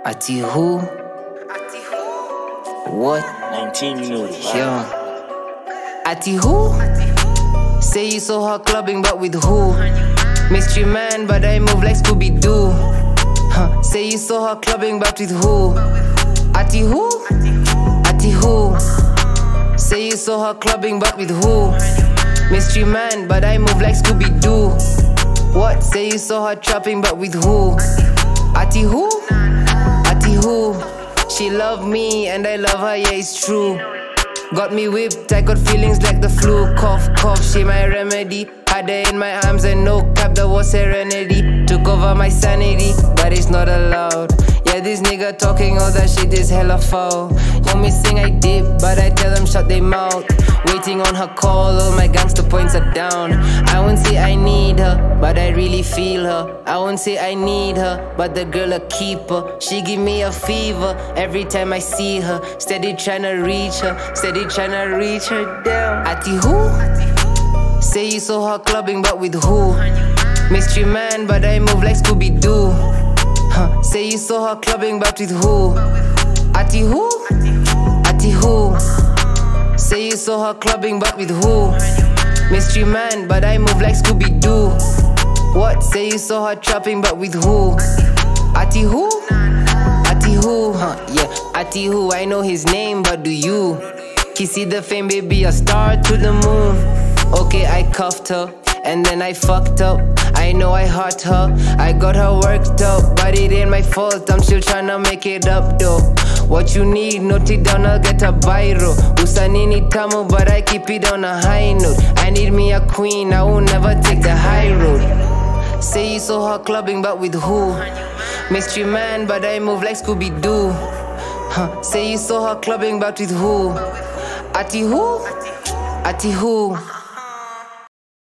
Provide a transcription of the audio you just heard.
Ati Who? What? 19 minutes. Yo. Ati Who? Say you saw her clubbing, but with who? Mystery man, but I move like Scooby-Doo. Say you saw her clubbing, but with who? Ati Who? Ati Who? Say you saw her clubbing, but with who? Mystery man, but I move like Scooby-Doo. What? Say you saw her trapping, but with who? Ati Who? Ati Who? She love me and I love her, yeah, it's true. Got me whipped, I got feelings like the flu. Cough, cough, she my remedy. Had her in my arms and no cap, that was serenity. Took over my sanity, but it's not allowed. Yeah, this nigga talking all that shit is hella foul. Want me sing, I dip, but I tell them shut their mouth. Waiting on her call, all my gangster points are down. I won't say I need her, but I really feel her. I won't say I need her, but the girl a keeper. She give me a fever every time I see her. Steady tryna reach her, steady tryna reach her down. Ati Who? Say you saw her clubbing, but with who? Mystery man, but I move like Scooby-Doo. Say you saw her clubbing, but with who? Ati Who? Ati Who? Say you saw her clubbing, but with who? Mystery man, but I move like Scooby-Doo. What? Say you saw her trapping, but with who? Ati Who? Ati Who? Yeah, Ati Who, I know his name, but do you? He see the fame, baby, a star to the moon. Okay, I cuffed her, and then I fucked up. I know I hurt her, I got her worked up. But it ain't my fault, I'm still tryna make it up though. What you need, note it down, I'll get a biro. Usanini tamu, but I keep it on a high note. I need me a queen, I will never take the high road. Say you saw her clubbing, but with who? Mystery man, but I move like Scooby-Doo. Say you saw her clubbing, but with who? Ati Who? Ati Who?